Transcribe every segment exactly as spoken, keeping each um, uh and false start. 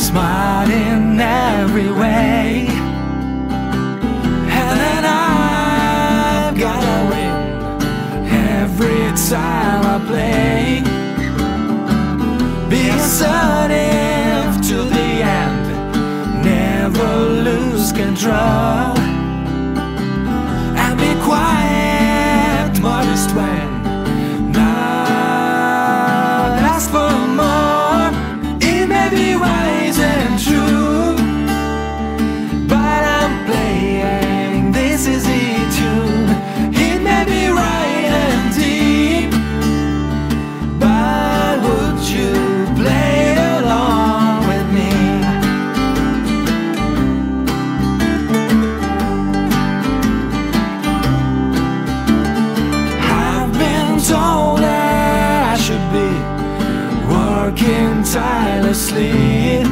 smart in every way, and then I've gotta win every time I play. Be assertive to the end, never lose control, and be quiet, modest when not ask for more. It may be wise and true, but I'm playing this easy tune. It may be right and deep, but would you play along with me? I've been told that I should be working tirelessly,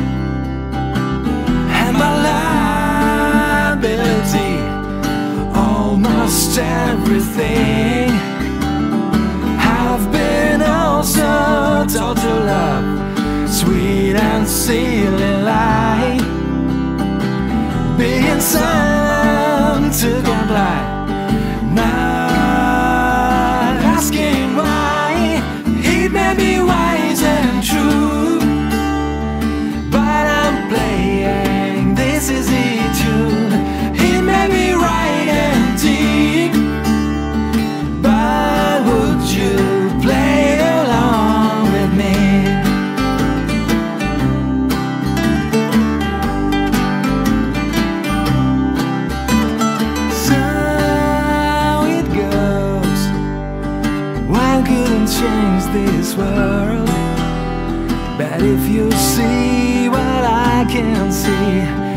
and my liability almost everything. I've been also told to love sweet and silly light, being some to comply, not asking why. It may be wise and true, but I'm playing this easy tune. It may be right and deep, but would you play along with me? So it goes. One couldn't change this world, but if you see what I can see,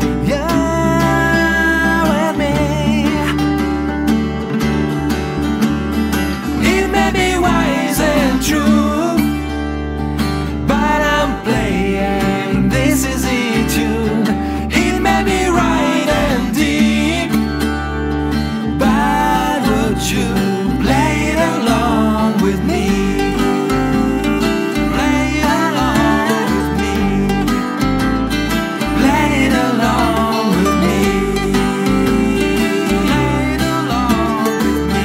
you're with me. It may be wise and true, but I'm playing this easy tune. It may be right and deep, but would you play it along with me? Play it along with me. Play it along with me. Play it along with me.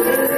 Bye.